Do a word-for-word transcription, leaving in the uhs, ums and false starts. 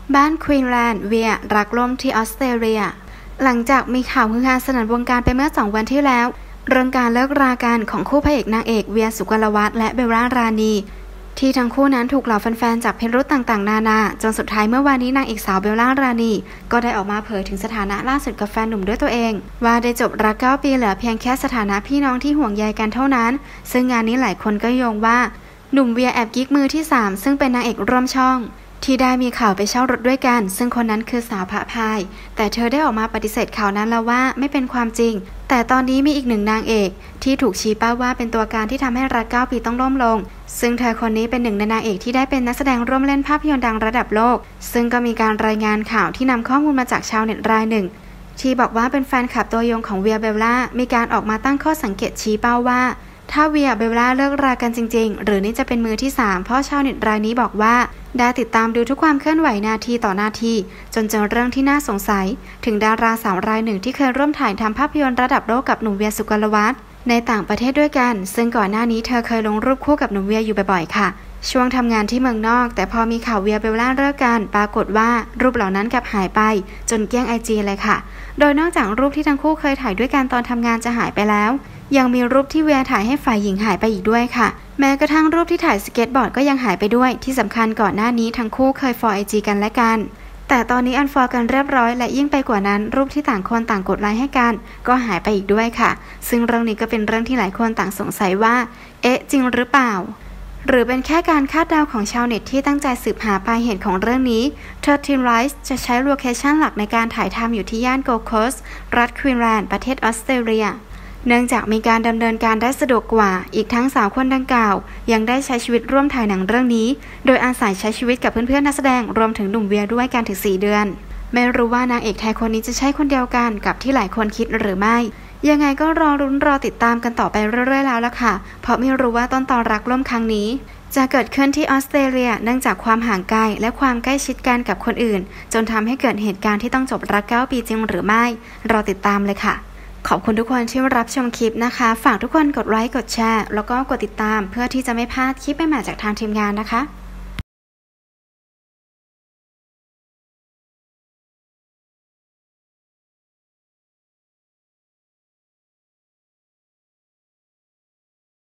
บ้านควีนแลนด์เวียรักล่มที่ออสเตรเลียหลังจากมีข่าวฮือฮาสนั่นวงการไปเมื่อสองวันที่แล้วเรื่องการเลิกรากันของคู่พระเอกนางเอกเวียสุกลวัฒน์และเบลล่ารานีที่ทั้งคู่นั้นถูกเหล่าแฟนๆจับพิรุธต่างๆนานาจนสุดท้ายเมื่อวานนี้นางเอกสาวเบลล่ารานีก็ได้ออกมาเผยถึงสถานะล่าสุดกับแฟนหนุ่มด้วยตัวเองว่าได้จบรักเก้าปีเหลือเพียงแค่สถานะพี่น้องที่ห่วงใยกันเท่านั้นซึ่งงานนี้หลายคนก็โยงว่าหนุ่มเวียแอบกิ๊กมือที่สามซึ่งเป็นนางเอกร่วมช่องที่ได้มีข่าวไปเช่ารถด้วยกันซึ่งคนนั้นคือสาวพระพายแต่เธอได้ออกมาปฏิเสธข่าวนั้นแล้วว่าไม่เป็นความจริงแต่ตอนนี้มีอีกหนึ่งนางเอกที่ถูกชี้เป้าว่าเป็นตัวการที่ทำให้รักเก้าปีต้องล่มลงซึ่งเธอคนนี้เป็นหนึ่งในนางเอกที่ได้เป็นนักแสดงร่วมเล่นภาพยนตร์ดังระดับโลกซึ่งก็มีการรายงานข่าวที่นำข้อมูลมาจากชาวเน็ตรายหนึ่งที่บอกว่าเป็นแฟนคลับตัวยงของเวียเบลล่ามีการออกมาตั้งข้อสังเกตชี้เป้าว่าถ้าเวียเบลล่าเลิกรากันจริงๆหรือนี่จะเป็นมือที่สามเพราะชาวเน็ตรายนี้บอกว่าได้ติดตามดูทุกความเคลื่อนไหวนาทีต่อนาทีจนเจอเรื่องที่น่าสงสัยถึงดาราสาวรายหนึ่งที่เคยร่วมถ่ายทำภาพยนตร์ระดับโลกกับหนุ่มเวียสุกลวัฒน์ในต่างประเทศด้วยกันซึ่งก่อนหน้านี้เธอเคยลงรูปคู่กับหนุ่มเวียอยู่บ่อยๆค่ะช่วงทำงานที่เมืองนอกแต่พอมีข่าวเวียเบลล่าเลิกกันปรากฏว่ารูปเหล่านั้นกลับหายไปจนเกลี้ยงไอจีเลยค่ะโดยนอกจากรูปที่ทั้งคู่เคยถ่ายด้วยกันตอนทำงานจะหายไปแล้วยังมีรูปที่เวียถ่ายให้ฝ่ายหญิงหายไปอีกด้วยค่ะแม้กระทั่งรูปที่ถ่ายสเก็ตบอร์ดก็ยังหายไปด้วยที่สำคัญก่อนหน้านี้ทั้งคู่เคยฟอลไอจีกันและกันแต่ตอนนี้อันฟอลกันเรียบร้อยและยิ่งไปกว่านั้นรูปที่ต่างคนต่างกดไลค์ให้กันก็หายไปอีกด้วยค่ะซึ่งเรื่องนี้ก็เป็นเรื่องที่หลายคนต่างสงสัยว่าเอ๊ะจริงหรือเปล่าหรือเป็นแค่การคาดเดาของชาวเน็ตที่ตั้งใจสืบหาปลายเหตุของเรื่องนี้เทอร์ทีนไรส์จะใช้โลเคชั่นหลักในการถ่ายทำอยู่ที่ย่านโกลด์โคสต์รัฐควีนแลนด์ประเทศออสเตรเลียเนื่องจากมีการดำเนินการได้สะดวกกว่าอีกทั้งสาวคนดังกล่าวยังได้ใช้ชีวิตร่วมถ่ายหนังเรื่องนี้โดยอาศัยใช้ชีวิตกับเพื่อนๆนักแสดงรวมถึงหนุ่มเวียด้วยกันถึงสี่เดือนไม่รู้ว่านางเอกไทยคนนี้จะใช่คนเดียวกันกับที่หลายคนคิดหรือไม่ยังไงก็รอรุ้นรอติดตามกันต่อไปเรื่อยๆแล้วล่ะค่ะเพราะไม่รู้ว่าต้นตอรักล่มครั้งนี้จะเกิดขึ้นที่ออสเตรเลียเนื่องจากความห่างไกลและความใกล้ชิดกันกับคนอื่นจนทำให้เกิดเหตุการณ์ที่ต้องจบรักเก้าปีจริงหรือไม่รอติดตามเลยค่ะขอบคุณทุกคนที่รับชมคลิปนะคะฝากทุกคนกดไลค์กดแชร์แล้วก็กดติดตามเพื่อที่จะไม่พลาดคลิปใหม่ๆจากทางทีมงานนะคะ